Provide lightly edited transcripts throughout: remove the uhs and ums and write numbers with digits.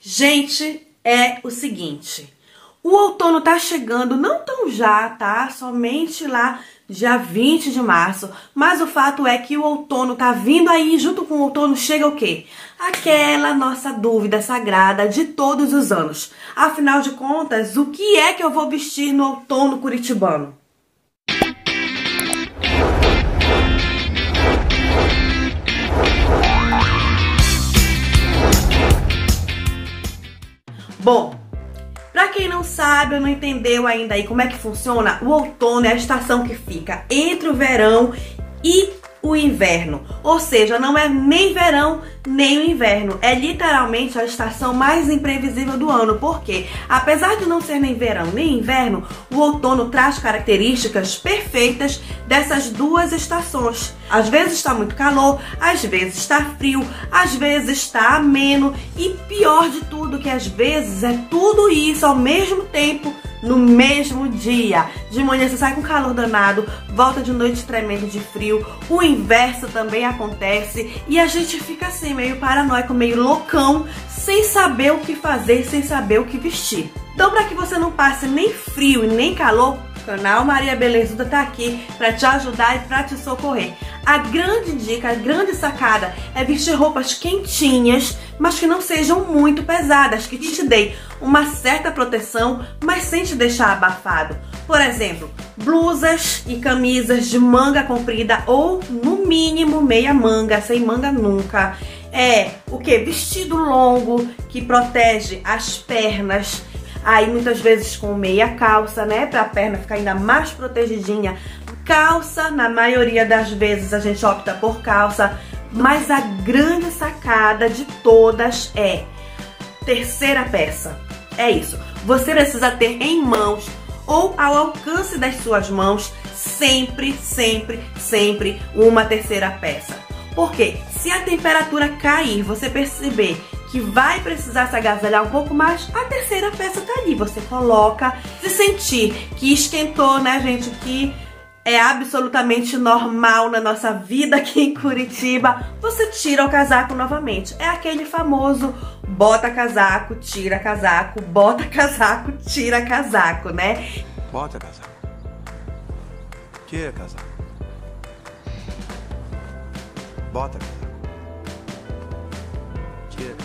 Gente, é o seguinte, o outono tá chegando, não tão já, tá? Somente lá dia 20 de março, mas o fato é que o outono tá vindo aí, junto com o outono chega o quê? Aquela nossa dúvida sagrada de todos os anos. Afinal de contas, o que é que eu vou vestir no outono curitibano? Bom, pra quem não sabe ou não entendeu ainda aí como é que funciona, o outono é a estação que fica entre o verão e o inverno. Ou seja, não é nem verão nem o inverno. É literalmente a estação mais imprevisível do ano. Porque, apesar de não ser nem verão nem inverno, o outono traz características perfeitas dessas duas estações. Às vezes está muito calor, às vezes está frio, às vezes está ameno. E pior de tudo, que às vezes é tudo isso ao mesmo tempo, no mesmo dia. De manhã você sai com calor danado, volta de noite tremendo de frio. O inverso também acontece e a gente fica assim, meio paranoico, meio loucão, sem saber o que fazer, sem saber o que vestir. Então, para que você não passe nem frio e nem calor, o canal Maria Belezuda tá aqui para te ajudar e para te socorrer. A grande dica, a grande sacada é vestir roupas quentinhas, mas que não sejam muito pesadas, que te deem uma certa proteção, mas sem te deixar abafado. Por exemplo, blusas e camisas de manga comprida ou, no mínimo, meia manga, sem manga nunca. O que? Vestido longo, que protege as pernas. Aí muitas vezes com meia calça, né? Pra perna ficar ainda mais protegidinha. Calça, na maioria das vezes a gente opta por calça. Mas a grande sacada de todas é terceira peça. É isso. Você precisa ter em mãos ou ao alcance das suas mãos sempre, sempre, sempre uma terceira peça. Porque se a temperatura cair, você perceber que vai precisar se agasalhar um pouco mais, a terceira peça tá ali. Você coloca, se sentir que esquentou, né, gente, que é absolutamente normal na nossa vida aqui em Curitiba, você tira o casaco novamente. É aquele famoso bota casaco, tira casaco, bota casaco, tira casaco, né? Bota casaco, tira casaco, bota casaco, tira.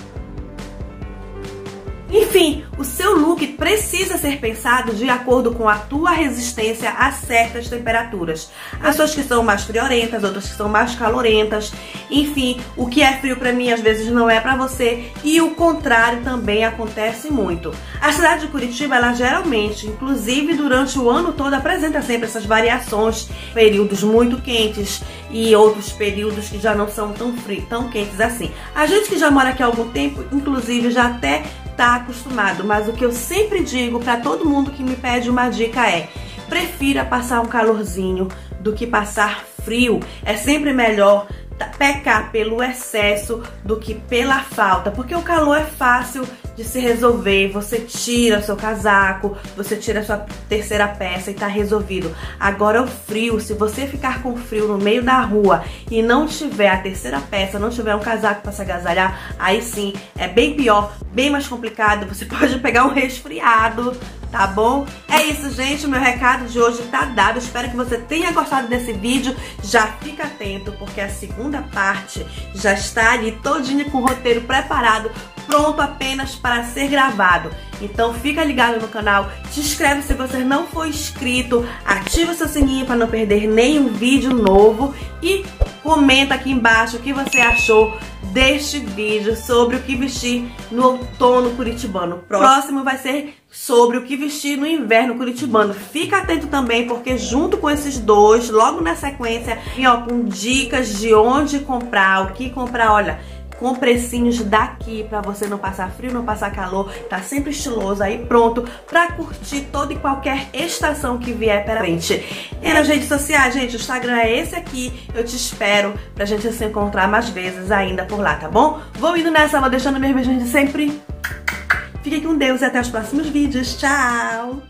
Enfim, o seu look precisa ser pensado de acordo com a tua resistência a certas temperaturas. As pessoas que são mais friorentas, outras que são mais calorentas. Enfim, o que é frio pra mim às vezes não é pra você. E o contrário também acontece muito. A cidade de Curitiba, ela geralmente, inclusive durante o ano todo, apresenta sempre essas variações. Períodos muito quentes e outros períodos que já não são tão quentes assim. A gente que já mora aqui há algum tempo, inclusive, já até tá acostumado, mas o que eu sempre digo para todo mundo que me pede uma dica é: prefira passar um calorzinho do que passar frio. É sempre melhor pecar pelo excesso do que pela falta, porque o calor é fácil de se resolver. Você tira o seu casaco, você tira a sua terceira peça e tá resolvido. Agora o frio, se você ficar com frio no meio da rua e não tiver a terceira peça, não tiver um casaco para se agasalhar, aí sim é bem pior, bem mais complicado. Você pode pegar um resfriado, tá bom? É isso, gente, o meu recado de hoje tá dado. Espero que você tenha gostado desse vídeo. Já fica atento, porque a segunda parte já está ali todinha com o roteiro preparado, pronto apenas para ser gravado. Então fica ligado no canal, se inscreve se você não for inscrito, ativa o seu sininho para não perder nenhum vídeo novo e comenta aqui embaixo o que você achou deste vídeo sobre o que vestir no outono curitibano. O próximo vai ser sobre o que vestir no inverno curitibano. Fica atento também, porque junto com esses dois, logo na sequência, com dicas de onde comprar, o que comprar, olha, com precinhos daqui pra você não passar frio, não passar calor, tá sempre estiloso aí, pronto pra curtir toda e qualquer estação que vier pela frente. E nas redes sociais, gente, o Instagram é esse aqui, eu te espero pra gente se encontrar mais vezes ainda por lá, tá bom? Vou indo nessa, vou deixando meus beijinhos de sempre. Fiquem com Deus e até os próximos vídeos, tchau!